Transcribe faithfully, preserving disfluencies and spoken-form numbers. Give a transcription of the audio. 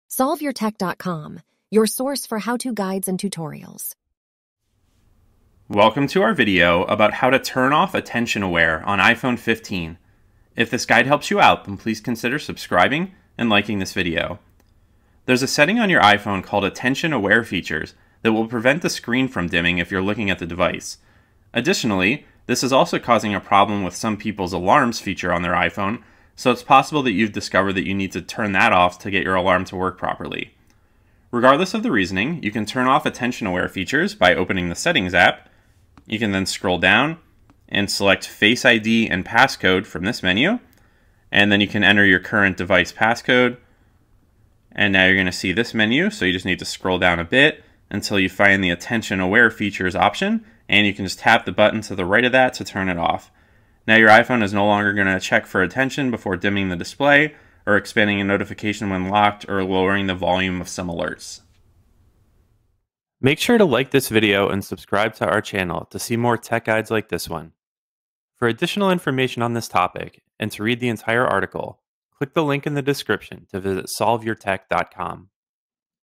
solve your tech dot com, your source for how-to guides and tutorials. Welcome to our video about how to turn off Attention Aware on iPhone fifteen. If this guide helps you out, then please consider subscribing and liking this video. There's a setting on your iPhone called Attention Aware Features that will prevent the screen from dimming if you're looking at the device. Additionally, this is also causing a problem with some people's alarms feature on their iPhone, so it's possible that you've discovered that you need to turn that off to get your alarm to work properly. Regardless of the reasoning, you can turn off Attention Aware Features by opening the Settings app. You can then scroll down and select Face I D and Passcode from this menu, and then you can enter your current device passcode. And now you're going to see this menu, so you just need to scroll down a bit until you find the Attention Aware Features option, and you can just tap the button to the right of that to turn it off. Now your iPhone is no longer going to check for attention before dimming the display, or expanding a notification when locked, or lowering the volume of some alerts. Make sure to like this video and subscribe to our channel to see more tech guides like this one. For additional information on this topic, and to read the entire article, click the link in the description to visit solve your tech dot com.